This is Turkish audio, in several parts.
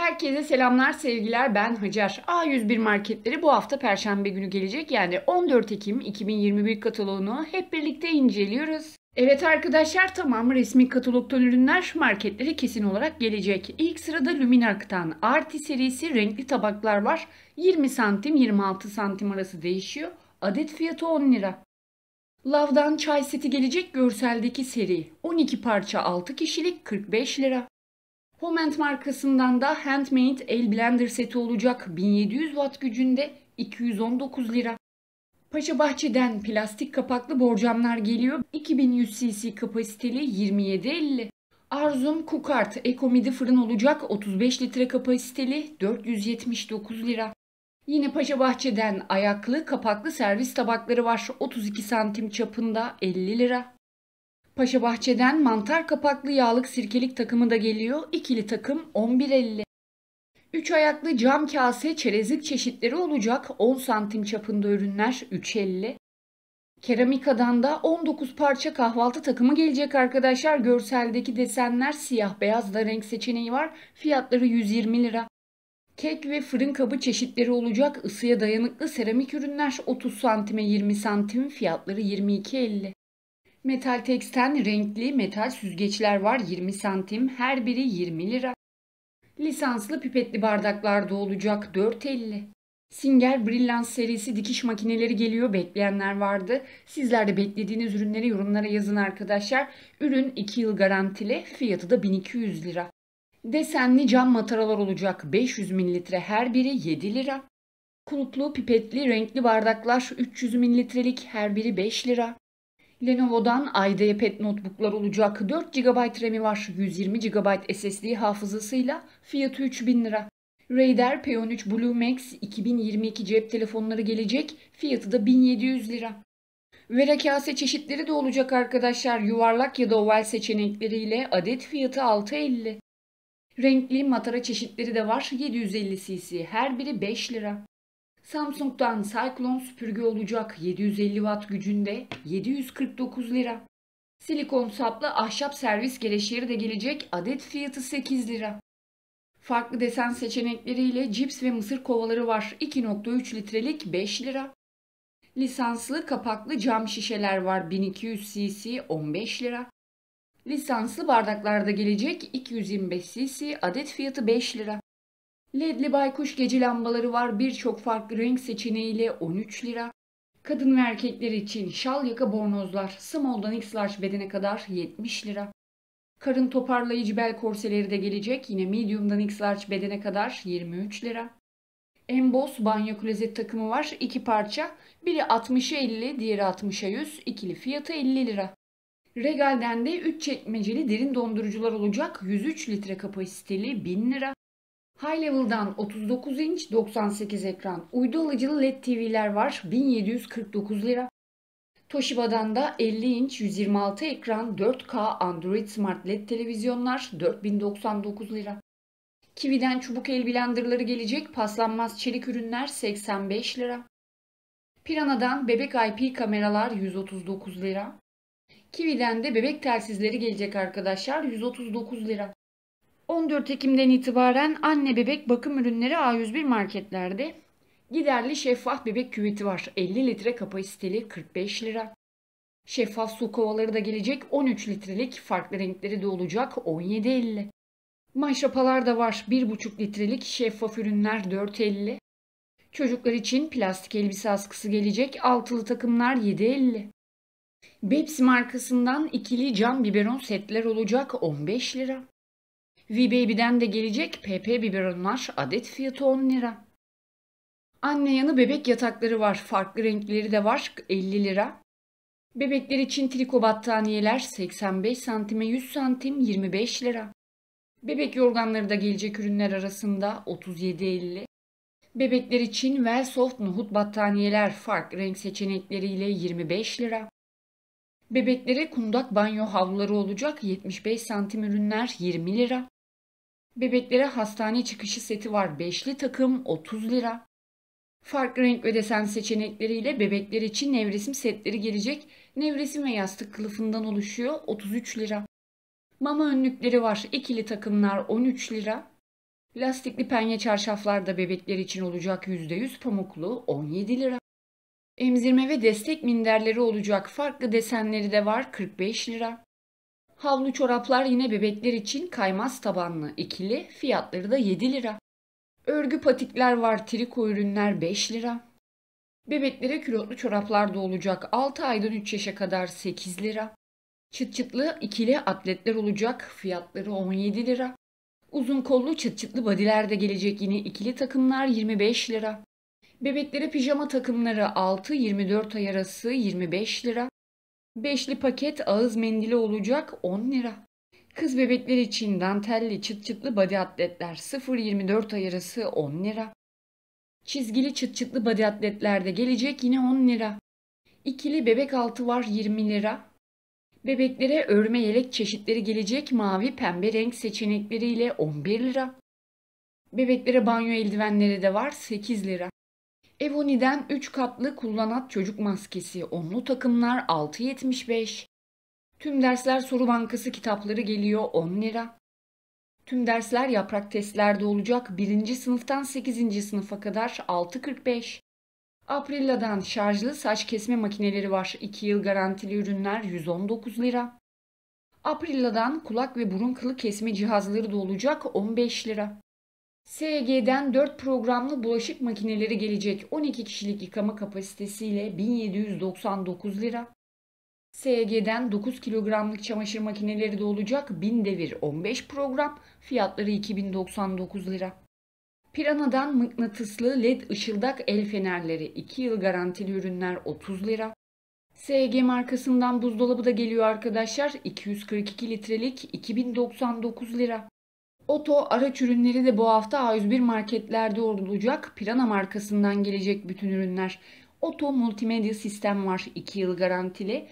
Herkese selamlar, sevgiler. Ben Hacer. A101 marketleri bu hafta Perşembe günü gelecek. Yani 14 Ekim 2021 kataloğunu hep birlikte inceliyoruz. Evet arkadaşlar, tamam, resmi katalogdan ürünler marketlere kesin olarak gelecek. İlk sırada Luminark'tan Arti serisi renkli tabaklar var. 20 santim 26 santim arası değişiyor. Adet fiyatı 10 lira. Love'dan çay seti gelecek, görseldeki seri. 12 parça 6 kişilik 45 lira. Homend markasından da Handmade el blender seti olacak, 1700 watt gücünde 219 lira. Paşabahçe'den plastik kapaklı borcamlar geliyor, 2100 cc kapasiteli 27.50. Arzum Cookart Eco-Midi fırın olacak, 35 litre kapasiteli 479 lira. Yine Paşabahçe'den ayaklı kapaklı servis tabakları var, 32 santim çapında 50 lira. Paşabahçe'den mantar kapaklı yağlık sirkelik takımı da geliyor. İkili takım 11.50. 3 ayaklı cam kase çerezlik çeşitleri olacak. 10 santim çapında ürünler 3.50. Keramika'dan da 19 parça kahvaltı takımı gelecek arkadaşlar. Görseldeki desenler siyah beyaz da renk seçeneği var. Fiyatları 120 lira. Kek ve fırın kabı çeşitleri olacak. Isıya dayanıklı seramik ürünler 30 santime 20 santim, fiyatları 22.50. Metal Tex'ten renkli metal süzgeçler var, 20 santim, her biri 20 lira. Lisanslı pipetli bardaklar da olacak, 4.50. Singer Brilliance serisi dikiş makineleri geliyor, bekleyenler vardı. Sizler de beklediğiniz ürünleri yorumlara yazın arkadaşlar. Ürün 2 yıl garantili, fiyatı da 1200 lira. Desenli cam mataralar olacak, 500 mililitre, her biri 7 lira. Kulplu pipetli renkli bardaklar 300 mililitrelik, her biri 5 lira. Lenovo'dan IDE Pet notebooklar olacak. 4 GB RAM'i var. 120 GB SSD hafızasıyla, fiyatı 3000 lira. Raider P13 Blue Max 2022 cep telefonları gelecek. Fiyatı da 1700 lira. Vera kase çeşitleri de olacak arkadaşlar. Yuvarlak ya da oval seçenekleriyle, adet fiyatı 6.50. Renkli matara çeşitleri de var. 750 cc, her biri 5 lira. Samsung'dan Cyclone süpürge olacak, 750 watt gücünde 749 lira. Silikon saplı ahşap servis gereçleri de gelecek, adet fiyatı 8 lira. Farklı desen seçenekleriyle cips ve mısır kovaları var, 2.3 litrelik 5 lira. Lisanslı kapaklı cam şişeler var, 1200 cc 15 lira. Lisanslı bardaklar da gelecek, 225 cc, adet fiyatı 5 lira. LED'li baykuş gece lambaları var, birçok farklı renk seçeneğiyle 13 lira. Kadın ve erkekler için şal yaka bornozlar small'dan x large bedene kadar 70 lira. Karın toparlayıcı bel korseleri de gelecek, yine medium'dan x large bedene kadar 23 lira. Emboss banyo klozet takımı var, 2 parça, biri 60'a 50, diğeri 60'a 100, ikili, fiyatı 50 lira. Regal'den de 3 çekmeceli derin dondurucular olacak, 103 litre kapasiteli 1000 lira. High Level'dan 39 inç 98 ekran uydu alıcılı LED TV'ler var, 1749 lira. Toshiba'dan da 50 inç 126 ekran 4K Android Smart LED televizyonlar, 4099 lira. Kiwi'den çubuk el blenderları gelecek, paslanmaz çelik ürünler 85 lira. Piranha'dan bebek IP kameralar 139 lira. Kiwi'den de bebek telsizleri gelecek arkadaşlar, 139 lira. 14 Ekim'den itibaren anne bebek bakım ürünleri A101 marketlerde. Giderli şeffaf bebek küveti var, 50 litre kapasiteli, 45 lira. Şeffaf su kovaları da gelecek, 13 litrelik, farklı renkleri de olacak, 17.50. Maşrapalar da var, 1,5 litrelik şeffaf ürünler, 4.50. Çocuklar için plastik elbise askısı gelecek, altılı takımlar 7.50. Bepsi markasından ikili cam biberon setler olacak, 15 lira. V-Baby'den de gelecek PP biberonlar, adet fiyatı 10 lira. Anne yanı bebek yatakları var, farklı renkleri de var, 50 lira. Bebekler için triko battaniyeler 85 santime 100 santim 25 lira. Bebek yorganları da gelecek ürünler arasında, 37.50. Bebekler için Wellsoft nohut battaniyeler farklı renk seçenekleriyle 25 lira. Bebeklere kundak banyo havluları olacak, 75 santim ürünler 20 lira. Bebeklere hastane çıkışı seti var, 5'li takım 30 lira. Farklı renk ve desen seçenekleriyle bebekler için nevresim setleri gelecek. Nevresim ve yastık kılıfından oluşuyor, 33 lira. Mama önlükleri var, ikili takımlar 13 lira. Lastikli penye çarşaflar da bebekler için olacak %100 pamuklu 17 lira. Emzirme ve destek minderleri olacak farklı desenleri de var 45 lira. Havlu çoraplar yine bebekler için kaymaz tabanlı ikili fiyatları da 7 lira. Örgü patikler var triko ürünler 5 lira. Bebeklere külotlu çoraplar da olacak 6 aydan 3 yaşa kadar 8 lira. Çıt çıtlı ikili atletler olacak fiyatları 17 lira. Uzun kollu çıt çıtlı body'ler de gelecek yine ikili takımlar 25 lira. Bebeklere pijama takımları 6-24 ay arası 25 lira. Beşli paket ağız mendili olacak 10 lira. Kız bebekler için dantelli çıt çıtlı body atletler 0-24 ay arası 10 lira. Çizgili çıt çıtlı body atletler de gelecek yine 10 lira. İkili bebek altı var 20 lira. Bebeklere örme yelek çeşitleri gelecek mavi pembe renk seçenekleriyle 11 lira. Bebeklere banyo eldivenleri de var 8 lira. Evoni'den 3 katlı kullanat çocuk maskesi onlu takımlar 6,75. Tüm dersler soru bankası kitapları geliyor 10 lira. Tüm dersler yaprak testlerde olacak 1. sınıftan 8. sınıfa kadar 6,45. Aprilla'dan şarjlı saç kesme makineleri var 2 yıl garantili ürünler 119 lira. Aprilla'dan kulak ve burun kılı kesme cihazları da olacak 15 lira. SG'den 4 programlı bulaşık makineleri gelecek 12 kişilik yıkama kapasitesiyle 1799 lira. SG'den 9 kilogramlık çamaşır makineleri de olacak 1000 devir 15 program fiyatları 2099 lira. Piranha'dan mıknatıslı led ışıldak el fenerleri 2 yıl garantili ürünler 30 lira. SG markasından buzdolabı da geliyor arkadaşlar 242 litrelik 2099 lira. Oto araç ürünleri de bu hafta A101 marketlerde olacak. Pirana markasından gelecek bütün ürünler. Oto multimedya sistem var 2 yıl garantili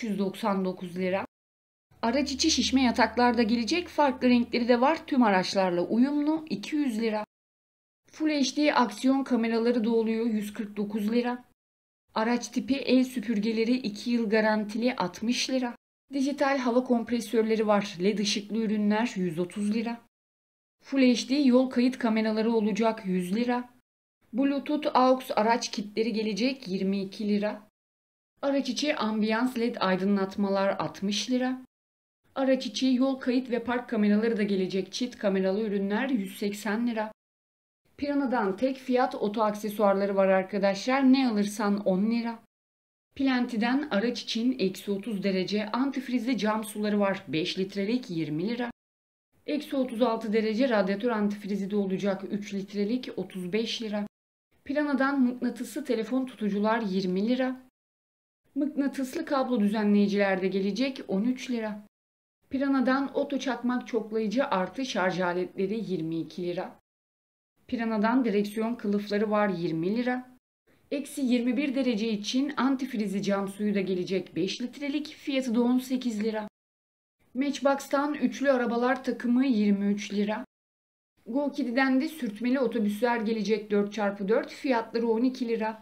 399 lira. Araç içi şişme yataklar da gelecek. Farklı renkleri de var. Tüm araçlarla uyumlu 200 lira. Full HD aksiyon kameraları da oluyor 149 lira. Araç tipi el süpürgeleri 2 yıl garantili 60 lira. Dijital hava kompresörleri var. LED ışıklı ürünler 130 lira. Full HD yol kayıt kameraları olacak 100 lira. Bluetooth AUX araç kitleri gelecek 22 lira. Araç içi ambiyans LED aydınlatmalar 60 lira. Araç içi yol kayıt ve park kameraları da gelecek çift kameralı ürünler 180 lira. Piranha'dan tek fiyat oto aksesuarları var arkadaşlar. Ne alırsan 10 lira. Plenti'den araç için eksi 30 derece antifrizli cam suları var 5 litrelik 20 lira. Eksi 36 derece radyatör antifrizi de olacak 3 litrelik 35 lira. Piranha'dan mıknatıslı telefon tutucular 20 lira. Mıknatıslı kablo düzenleyiciler de gelecek 13 lira. Piranha'dan oto çakmak çoklayıcı artı şarj aletleri 22 lira. Piranha'dan direksiyon kılıfları var 20 lira. Eksi 21 derece için antifrizi cam suyu da gelecek 5 litrelik fiyatı da 18 lira. Matchbox'tan üçlü arabalar takımı 23 lira. Go-Kid'den de sürtmeli otobüsler gelecek 4x4 fiyatları 12 lira.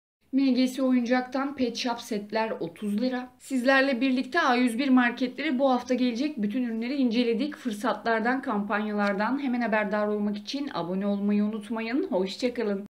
MGS oyuncaktan pet shop setler 30 lira. Sizlerle birlikte A101 marketleri bu hafta gelecek bütün ürünleri inceledik. Fırsatlardan, kampanyalardan hemen haberdar olmak için abone olmayı unutmayın. Hoşça kalın.